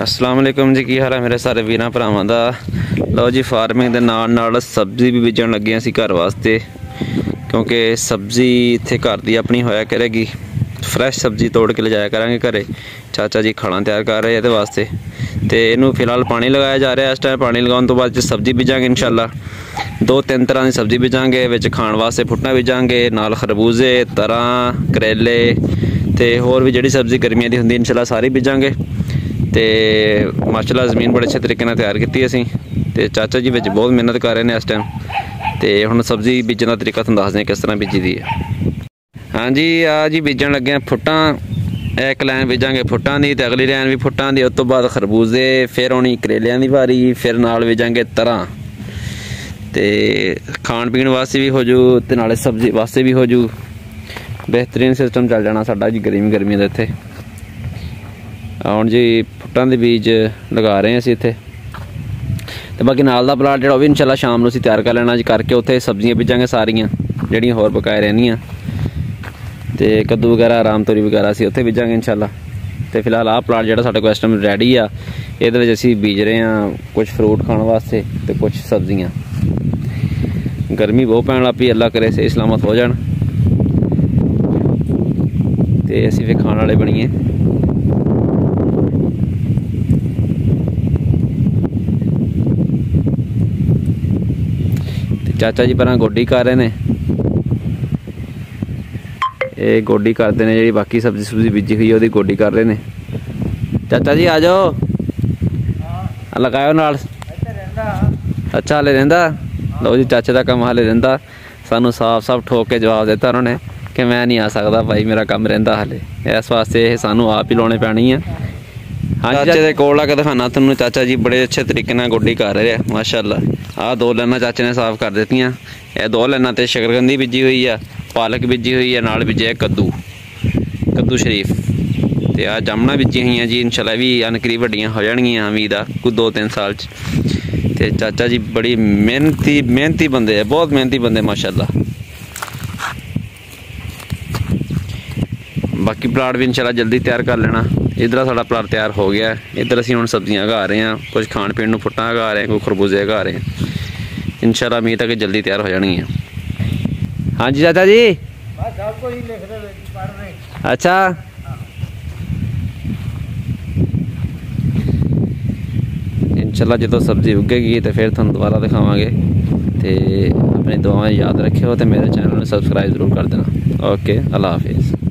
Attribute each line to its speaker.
Speaker 1: अस्सलाम वालेकुम जी, की हाल है मेरे सारे वीरां भरावां दा। लो जी, फार्मिंग दे नाल सब्जी भी बीजण लगे असीं घर वास्ते, क्योंकि सब्जी इत्थे घर दी अपनी होया करेगी। फ्रैश सब्जी तोड़ के ले जाया करांगे घरे। चाचा जी खाना तैयार कर रहे इहदे वास्ते, ते इनू फिलहाल पानी लगाया जा रहा है। इस टाइम पानी लगाउण तो बाद सब्जी बीजांगे इंशाअल्लाह। 2-3 तरह की सब्जी बीजांगे, विच खाण वास्ते फुट्टा बीजांगे, नाल खरबूजे, तरां, करेले ते होर भी जिहड़ी सब्जी गर्मियां दी हुंदी इंशाअल्लाह सारी बीजांगे। तो माशाअल्लाह ज़मीन बड़े अच्छे तरीके तैयार की असी, तो चाचा जी विच बहुत मेहनत कर रहे हैं इस टाइम। तो हुण सब्जी बीजण का तरीका तुहानूं दसदे किस तरह बीजी दी है। हाँ जी, आ जी बीजण लगे फुट्टां। एक लैन बीजांगे फुट्टां दी, ते अगली लैन भी फुट्टां दी। उस तो बाद खरबूजे, फिर आनी करेलियां दी वारी, फिर नाल बीजांगे तरां। तो खाण पीण वास्ते भी हो जू, ते नाले सब्जी वास्ते भी हो जू। बेहतरीन सिस्टम चल जाना साडा जी गर्मियों के इत्थे। हुण जी फुट्टां दे बीज लगा रहे हैं असीं इत्थे, ते बाकी नाल दा प्लाट जिहड़ा भी इंशाअल्लाह शाम नूं असीं तैयार कर लेना जी, करके उत्थे सब्जियां बीजांगे सारियां जिहड़ियां होर बकाए रहनियां। ते कद्दू वगैरह, राम तोरी वगैरह असीं उत्थे बीजांगे इंशाअल्लाह। ते फिलहाल आ प्लाट जिहड़ा साडे कोल इस टाइम रैडी आ, इहदे विच असीं बीज रहे हां कुछ फ्रूट खाण वास्ते ते कुछ सब्जियां। गर्मी बहुत पैण लग पई, अल्लाह करे सही सलामत हो जाण ते असीं फिर खाण वाले बणीए। चाचा जी पर गोडी कर रहे हैं, ये गोडी करते हैं जी, बाकी सब्जी सुब्जी बीजी हुई है गोडी कर रहे हैं। चाचा जी आ जाओ, लगाओ नाल। अच्छा हाले रहिंदा। लो जी, चाचे का काम हाले रहिंदा। सानू साफ साफ ठोक के जवाब दिता उन्होंने कि मैं नहीं आ सकता भाई, मेरा काम रहिंदा हाले। इस वास्ते सानू आप ही लाने पैनी है। हाँ, चाचे के कोल आके दिखाना तुहानू। चाचा जी बड़े अच्छे तरीके नाल गोडी कर रहे हैं माशाअल्लाह। आ 2 लाइनां चाचे ने साफ कर दित्तियां। ये 2 लाइनां ते शकरकंदी बीजी हुई है, पालक बीजी हुई है, नाल बीजे कद्दू शरीफ ते आ जामना बीजी हुई जी। इंशाअल्लाह भी अनकरीब वड्डियां हो जाणगियां, उम्मीद आ कोई 2-3 साल च। ते चाचा जी बड़ी मेहनती बंदे है, बहुत मेहनती बंदे माशाअल्लाह। बाकी प्लाट भी इंशाअल्लाह जल्दी तैयार कर लेना। इधर साड़ा प्लाट तैयार हो गया। इधर असीं हुण सब्जियां उगा रहे हैं, कुछ खाण पीण नूं फुट्टां उगा रहे हैं, कोई खरबूजे उगा रहे हैं। इंशाअल्लाह उम्मीद है कि जल्दी तैयार हो जाएंगी। हाँ जी चाचा जी, अच्छा इंशाअल्लाह जो सब्जी उगेगी तो फिर तुहानूं दोबारा दिखावांगे। तो अपनी दुआएं याद रखियो, तो मेरे चैनल में सब्सक्राइब जरूर कर देना। ओके, अल्लाह हाफिज़।